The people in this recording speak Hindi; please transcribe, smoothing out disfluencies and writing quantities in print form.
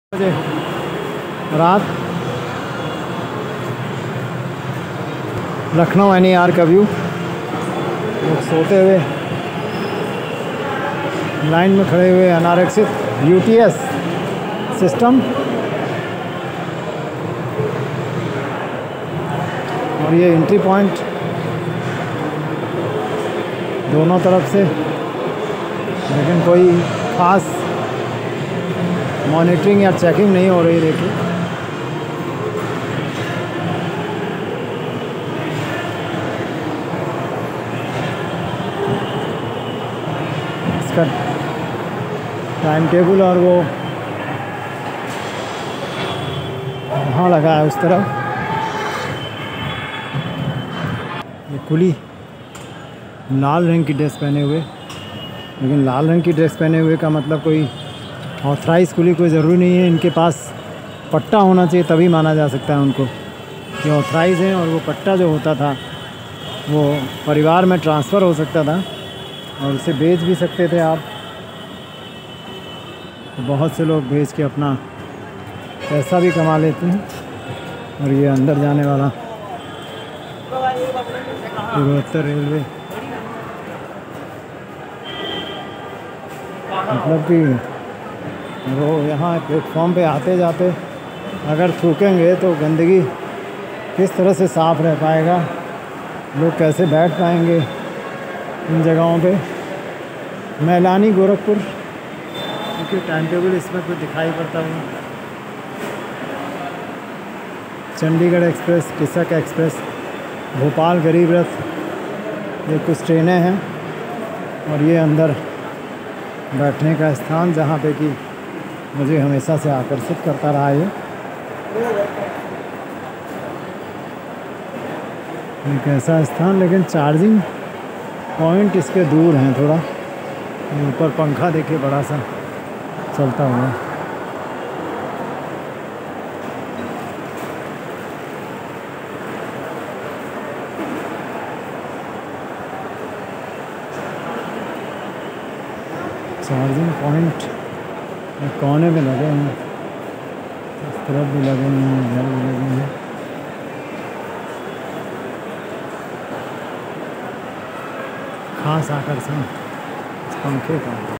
रात लखनऊ NER का व्यू। लोग सोते हुए लाइन में खड़े हुए, अनारक्षित UTS सिस्टम। और ये एंट्री पॉइंट दोनों तरफ से, लेकिन कोई ख़ास मॉनिटरिंग या चेकिंग नहीं हो रही। देखिए इसका टाइम टेबल और वो वहाँ लगा है उस तरफ। ये कुली लाल रंग की ड्रेस पहने हुए, लेकिन लाल रंग की ड्रेस पहने हुए का मतलब कोई ऑथराइज कुली कोई ज़रूरी नहीं है। इनके पास पट्टा होना चाहिए, तभी माना जा सकता है उनको कि ऑथराइज हैं। और वो पट्टा जो होता था वो परिवार में ट्रांसफ़र हो सकता था और उसे बेच भी सकते थे आप। तो बहुत से लोग बेच के अपना पैसा भी कमा लेते हैं। और ये अंदर जाने वाला पूर्वोत्तर रेलवे, मतलब कि वो यहाँ प्लेटफॉर्म पे आते जाते अगर थूकेंगे तो गंदगी किस तरह से साफ़ रह पाएगा, लोग कैसे बैठ पाएंगे इन जगहों पे। मैलानी गोरखपुर, क्योंकि टाइम टेबल इसमें कुछ दिखाई पड़ता हुआ। चंडीगढ़ एक्सप्रेस, किसक एक्सप्रेस, भोपाल गरीब रथ, ये कुछ ट्रेनें हैं। और ये अंदर बैठने का स्थान जहाँ पे कि मुझे हमेशा से आकर्षित करता रहा है। एक ऐसा स्थान, लेकिन चार्जिंग पॉइंट इसके दूर हैं थोड़ा। ऊपर पंखा देखिए बड़ा सा चलता हुआ। चार्जिंग पॉइंट कोने में लगे हैं, इस तरफ भी लगे हैं, इधर भी लगे हैं। खास आकर्षण इस पंखे का।